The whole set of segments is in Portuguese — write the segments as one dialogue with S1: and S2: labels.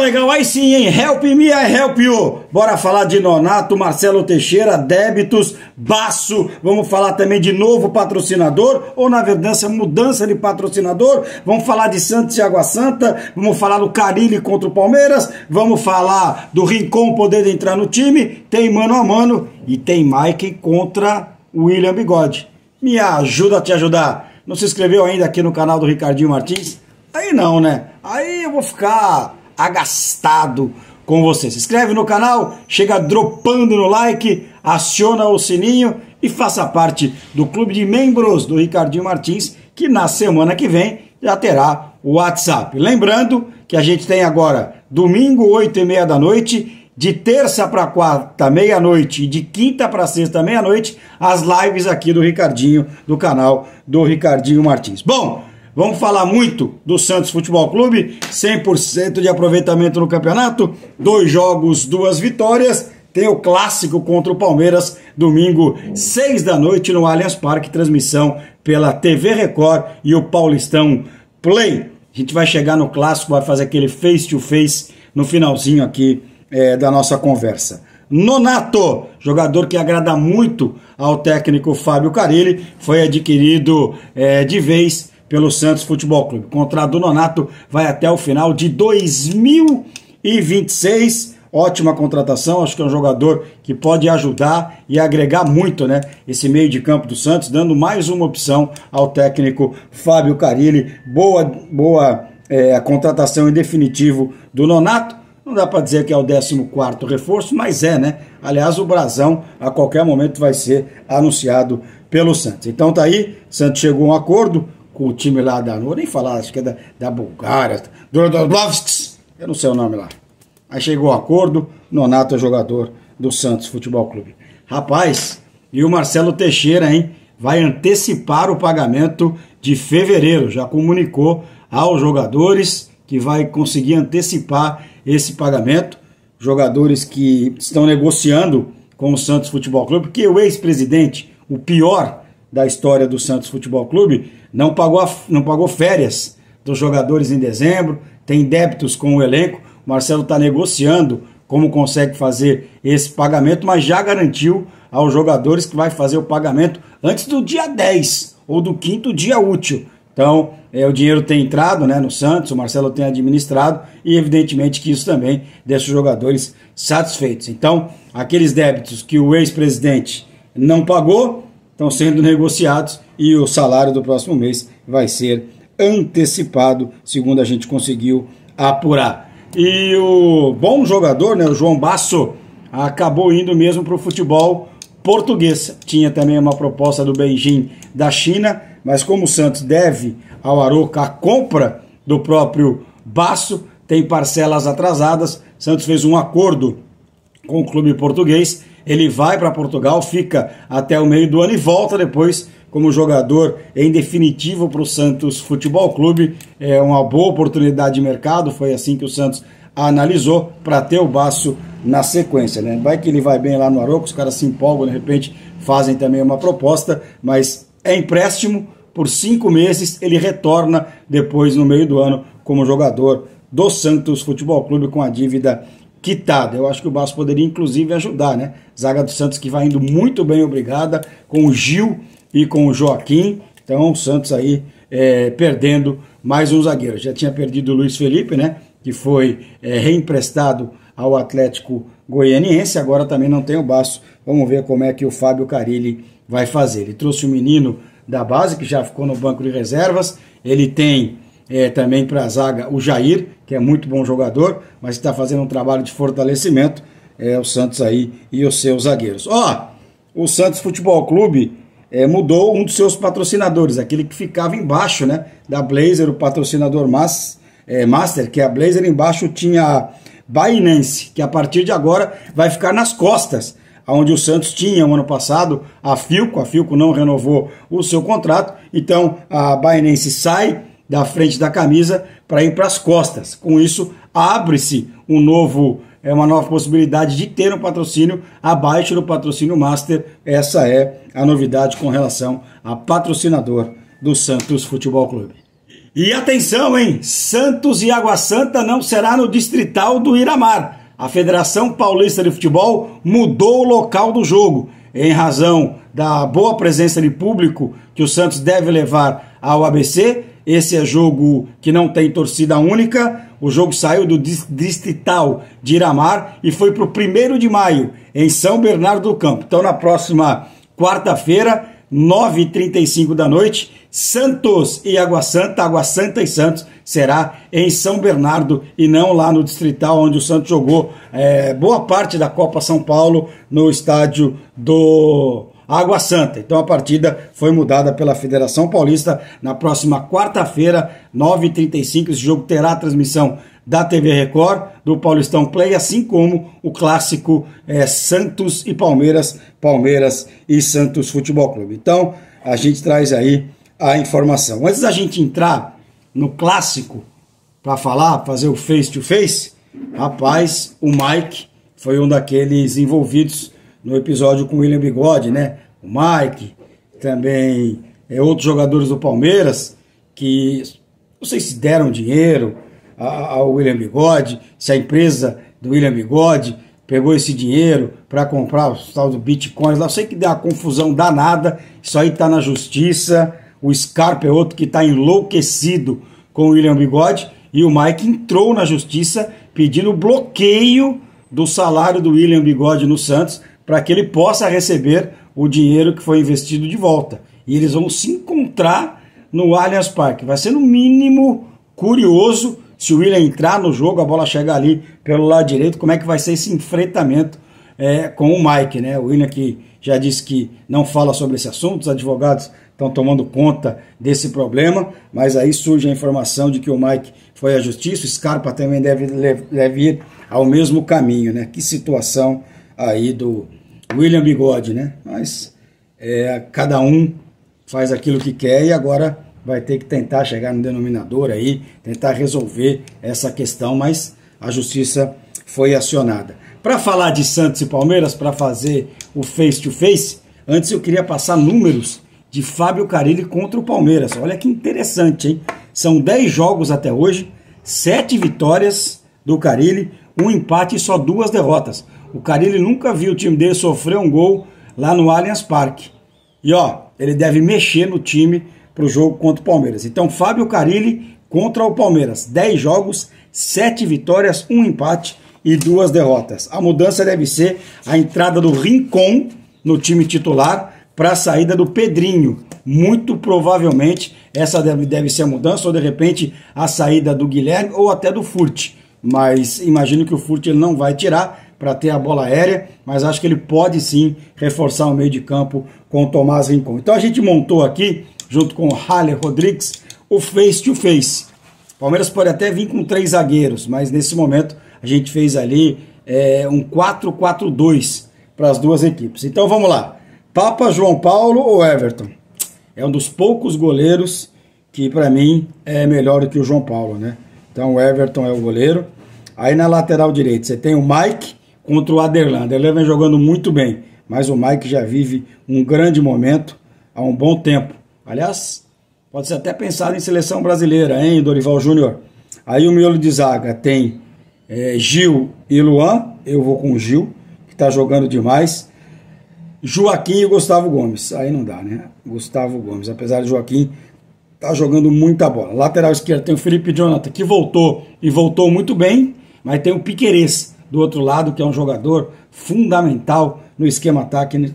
S1: legal, aí sim, hein? Help me, I help you. Bora falar de Nonato, Marcelo Teixeira, débitos, Basso. Vamos falar também de novo patrocinador, ou na verdade, mudança de patrocinador. Vamos falar de Santos e Água Santa. Vamos falar do Carille contra o Palmeiras. Vamos falar do Rincon poder entrar no time. Tem mano a mano e tem Mike contra o William Bigode. Me ajuda a te ajudar. Não se inscreveu ainda aqui no canal do Ricardinho Martins? Aí não, né? Aí eu vou ficar agastado com você. Se inscreve no canal, chega dropando no like, aciona o sininho e faça parte do clube de membros do Ricardinho Martins, que na semana que vem já terá o WhatsApp. Lembrando que a gente tem agora domingo, 8h30 da noite, de terça para quarta, meia-noite, e de quinta para sexta, meia-noite, as lives aqui do Ricardinho, do canal do Ricardinho Martins. Bom, vamos falar muito do Santos Futebol Clube, 100% de aproveitamento no campeonato, 2 jogos, 2 vitórias, tem o clássico contra o Palmeiras, domingo, 6 da noite no Allianz Parque, transmissão pela TV Record e o Paulistão Play. A gente vai chegar no clássico, vai fazer aquele face-to-face no finalzinho aqui da nossa conversa. Nonato, jogador que agrada muito ao técnico Fábio Carille, foi adquirido de vez pelo Santos Futebol Clube. O contrato do Nonato vai até o final de 2026. Ótima contratação, acho que é um jogador que pode ajudar e agregar muito, né, esse meio de campo do Santos, dando mais uma opção ao técnico Fábio Carille. Boa a contratação em definitivo do Nonato. Não dá para dizer que é o 14º reforço, mas né? Aliás, o brasão a qualquer momento vai ser anunciado pelo Santos. Então tá aí, Santos chegou a um acordo com o time lá não vou nem falar, acho que é da Bulgária, do Dobrovskis, eu não sei o nome lá. Aí chegou o acordo, Nonato é jogador do Santos Futebol Clube. Rapaz, e o Marcelo Teixeira, hein? Vai antecipar o pagamento de fevereiro, já comunicou aos jogadores que vai conseguir antecipar esse pagamento, jogadores que estão negociando com o Santos Futebol Clube, porque o ex-presidente, o pior da história do Santos Futebol Clube, não pagou férias dos jogadores em dezembro, tem débitos com o elenco. O Marcelo está negociando como consegue fazer esse pagamento, mas já garantiu aos jogadores que vai fazer o pagamento antes do dia 10 ou do 5º dia útil. Então, o dinheiro tem entrado, né, no Santos, o Marcelo tem administrado e evidentemente que isso também deixa os jogadores satisfeitos. Então, aqueles débitos que o ex-presidente não pagou estão sendo negociados e o salário do próximo mês vai ser antecipado, segundo a gente conseguiu apurar. E o bom jogador, né, o João Basso, acabou indo mesmo para o futebol português. Tinha também uma proposta do Beijing da China, mas como o Santos deve ao Arouca a compra do próprio Basso, tem parcelas atrasadas, Santos fez um acordo com o clube português, ele vai para Portugal, fica até o meio do ano e volta depois como jogador em definitivo para o Santos Futebol Clube. É uma boa oportunidade de mercado, foi assim que o Santos analisou para ter o Basso na sequência, né? Vai que ele vai bem lá no Arouca, os caras se empolgam, de repente fazem também uma proposta, mas é empréstimo por 5 meses, ele retorna depois no meio do ano como jogador do Santos Futebol Clube com a dívida quitada. Eu acho que o Basso poderia inclusive ajudar, né? Zaga do Santos que vai indo muito bem, obrigada, com o Gil e com o Joaquim. Então o Santos aí perdendo mais um zagueiro. Já tinha perdido o Luiz Felipe, né? Que foi reemprestado ao Atlético Goianiense, agora também não tem o Basso. Vamos ver como é que o Fábio Carille vai fazer. Ele trouxe o menino da base, que já ficou no banco de reservas. Ele tem também para a zaga o Jair, que é muito bom jogador, mas está fazendo um trabalho de fortalecimento. O Santos aí e os seus zagueiros. O Santos Futebol Clube mudou um dos seus patrocinadores, aquele que ficava embaixo, né, da Blazer, o patrocinador Master, que a Blazer embaixo tinha a Binance, que a partir de agora vai ficar nas costas, onde o Santos tinha no ano passado a Filco não renovou o seu contrato, então a Binance sai da frente da camisa para ir para as costas. Com isso, abre-se uma nova possibilidade de ter um patrocínio abaixo do patrocínio Master. Essa é a novidade com relação a patrocinador do Santos Futebol Clube. E atenção, hein? Santos e Água Santa não será no Distrital do Iramar. A Federação Paulista de Futebol mudou o local do jogo, em razão da boa presença de público que o Santos deve levar ao ABC. Esse é jogo que não tem torcida única. O jogo saiu do Distrital de Iramar e foi para o 1º de maio, em São Bernardo do Campo. Então, na próxima quarta-feira, 9h35 da noite, Santos e Água Santa e Santos será em São Bernardo e não lá no Distrital, onde o Santos jogou boa parte da Copa São Paulo no estádio do Água Santa. Então a partida foi mudada pela Federação Paulista. Na próxima quarta-feira, 9h35, esse jogo terá a transmissão da TV Record, do Paulistão Play, assim como o clássico Santos e Palmeiras, Palmeiras e Santos Futebol Clube. Então a gente traz aí a informação. Antes da gente entrar no clássico para fazer o face-to-face, rapaz, o Mike foi um daqueles envolvidos no episódio com o William Bigode, né? O Mike, também outros jogadores do Palmeiras, que não sei se deram dinheiro ao William Bigode, se a empresa do William Bigode pegou esse dinheiro para comprar o tal do Bitcoin. Eu sei que deu uma confusão danada, isso aí está na justiça. O Scarpa é outro que está enlouquecido com o William Bigode, e o Mike entrou na justiça pedindo bloqueio do salário do William Bigode no Santos, para que ele possa receber o dinheiro que foi investido de volta. E eles vão se encontrar no Allianz Parque. Vai ser no mínimo curioso se o William entrar no jogo, a bola chegar ali pelo lado direito, como é que vai ser esse enfrentamento com o Mike, né? O William que já disse que não fala sobre esse assunto, os advogados estão tomando conta desse problema, mas aí surge a informação de que o Mike foi à justiça, o Scarpa também deve ir ao mesmo caminho, né? Que situação aí do William Bigode, né? Mas cada um faz aquilo que quer e agora vai ter que tentar chegar no denominador aí, tentar resolver essa questão, mas a justiça foi acionada. Para falar de Santos e Palmeiras, para fazer o face-to-face, antes eu queria passar números de Fábio Carille contra o Palmeiras. Olha que interessante, hein? São 10 jogos até hoje, 7 vitórias do Carille, 1 empate e só 2 derrotas. O Carille nunca viu o time dele sofrer um gol lá no Allianz Parque. E ó, ele deve mexer no time para o jogo contra o Palmeiras. Então, Fábio Carille contra o Palmeiras. 10 jogos, 7 vitórias, 1 empate e 2 derrotas. A mudança deve ser a entrada do Rincon no time titular para a saída do Pedrinho. Muito provavelmente essa deve ser a mudança, ou de repente a saída do Guilherme ou até do Furt. Mas imagino que o Furt ele não vai tirar para ter a bola aérea, mas acho que ele pode sim reforçar o meio de campo com o Tomás Rincon. Então a gente montou aqui, junto com o Haller Rodrigues, o face-to-face. O Palmeiras pode até vir com 3 zagueiros, mas nesse momento a gente fez ali um 4-4-2 para as duas equipes. Então vamos lá. Papa, João Paulo ou Everton? É um dos poucos goleiros que para mim é melhor do que o João Paulo, né? Então o Everton é o goleiro. Aí na lateral direita você tem o Mike contra o Aderlan. O Aderlan vem jogando muito bem, mas o Mike já vive um grande momento há um bom tempo. Aliás, pode ser até pensado em seleção brasileira, hein, Dorival Júnior? Aí o miolo de zaga tem Gil e Luan. Eu vou com o Gil, que está jogando demais. Joaquim e Gustavo Gomes. Aí não dá, né? Gustavo Gomes, apesar de Joaquim tá jogando muita bola. Lateral esquerdo tem o Felipe Jonathan, que voltou e voltou muito bem, mas tem o Piquerez do outro lado, que é um jogador fundamental no esquema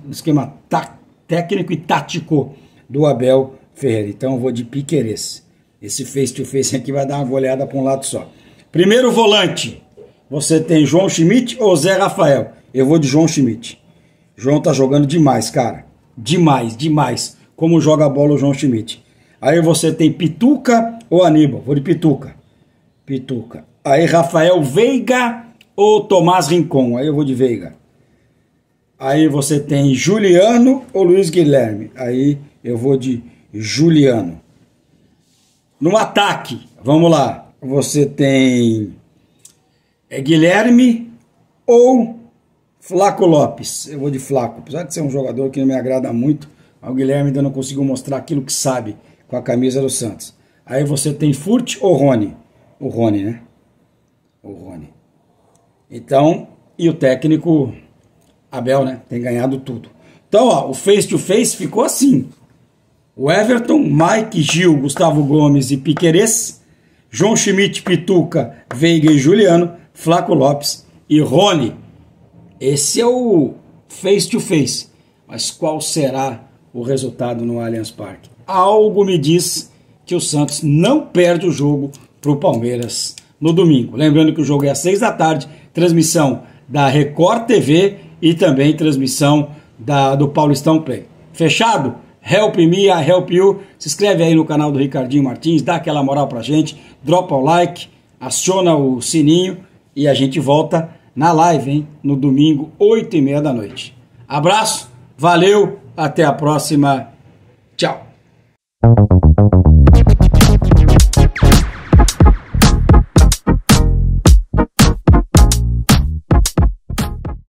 S1: técnico e tático do Abel Ferreira. Então eu vou de Piquerez. Esse face-to-face aqui vai dar uma goleada para um lado só. Primeiro volante, você tem João Schmidt ou Zé Rafael? Eu vou de João Schmidt. João tá jogando demais, cara. Demais, demais. Como joga a bola o João Schmidt. Aí você tem Pituca ou Aníbal? Vou de Pituca. Pituca. Aí Rafael Veiga ou Tomás Rincon? Aí eu vou de Veiga. Aí você tem Juliano ou Luiz Guilherme? Aí eu vou de Juliano. No ataque, vamos lá. Você tem Guilherme ou Flaco Lopes? Eu vou de Flaco. Apesar de ser um jogador que não me agrada muito, o Guilherme ainda não conseguiu mostrar aquilo que sabe com a camisa do Santos. Aí você tem Furt ou Rony? O Rony, né? O Rony. Então, e o técnico Abel, né? Tem ganhado tudo. Então, ó, o face-to-face ficou assim. O Everton, Mike, Gil, Gustavo Gomes e Piquerez, João Schmidt, Pituca, Veiga e Juliano, Flaco Lopes e Rony. Esse é o face-to-face. Mas qual será o resultado no Allianz Parque? Algo me diz que o Santos não perde o jogo para o Palmeiras no domingo. Lembrando que o jogo é às 6 da tarde, transmissão da Record TV e também transmissão do Paulistão Play. Fechado? Help me, I help you. Se inscreve aí no canal do Ricardinho Martins, dá aquela moral pra gente, dropa o like, aciona o sininho e a gente volta na live, hein? No domingo, 8h30 da noite. Abraço, valeu, até a próxima. Tchau.